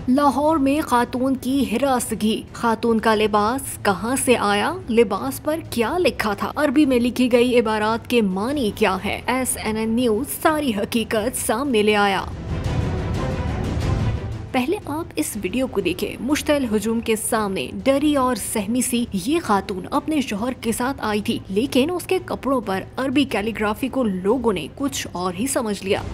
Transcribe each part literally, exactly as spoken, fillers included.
लाहौर में खातून की हिरासगी। खातून का लिबास कहां से आया, लिबास पर क्या लिखा था, अरबी में लिखी गई इबारात के मानी क्या है। एस एन एन न्यूज सारी हकीकत सामने ले आया। पहले आप इस वीडियो को देखें। मुश्तल हुजूम के सामने डरी और सहमी सी ये खातून अपने शोहर के साथ आई थी, लेकिन उसके कपड़ों पर अरबी कैलीग्राफी को लोगों ने कुछ और ही समझ लिया।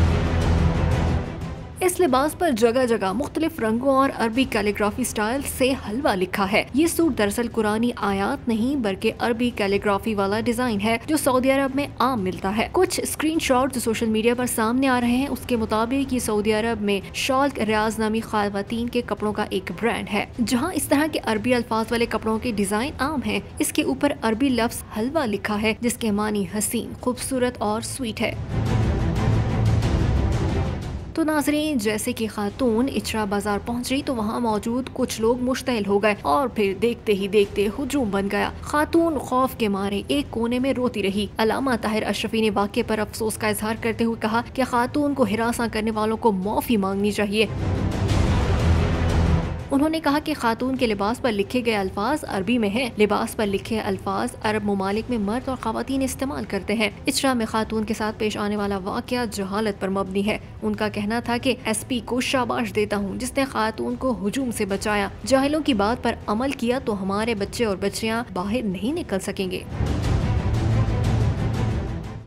इस लिबास पर जगह जगह मुख्तलिफ रंगों और अरबी कैलीग्राफी स्टाइल से हलवा लिखा है। ये सूट दरअसल कुरानी आयात नहीं बल्कि अरबी कैलीग्राफी वाला डिजाइन है जो सऊदी अरब में आम मिलता है। कुछ स्क्रीनशॉट जो सोशल मीडिया पर सामने आ रहे हैं उसके मुताबिक ये सऊदी अरब में शॉल रियाज नामी खातन के कपड़ों का एक ब्रांड है, जहाँ इस तरह के अरबी अल्फाज वाले कपड़ों के डिजाइन आम है। इसके ऊपर अरबी लफ्ज हलवा लिखा है जिसके मानी हसीन, खूबसूरत और स्वीट है। तो नाजरीन, जैसे कि खातून इचरा बाजार पहुंची तो वहां मौजूद कुछ लोग मुश्तइल हो गए और फिर देखते ही देखते हुजूम बन गया। खातून खौफ के मारे एक कोने में रोती रही। अलामा ताहिर अशरफी ने वाक़े पर अफसोस का इजहार करते हुए कहा कि खातून को हिरासा करने वालों को माफी मांगनी चाहिए। उन्होंने कहा कि खातून के लिबास पर लिखे गए अल्फाज अरबी में हैं। लिबास पर लिखे अल्फाज अरब ममालिक में मर्द और खवातीन इस्तेमाल करते हैं। इचरा में खातून के साथ पेश आने वाला वाकया जहालत पर मबनी है। उनका कहना था कि एस पी को शाबाश देता हूँ जिसने खातून को हुजूम से बचाया। जाहिलों की बात पर अमल किया तो हमारे बच्चे और बच्चियाँ बाहर नहीं निकल सकेंगे।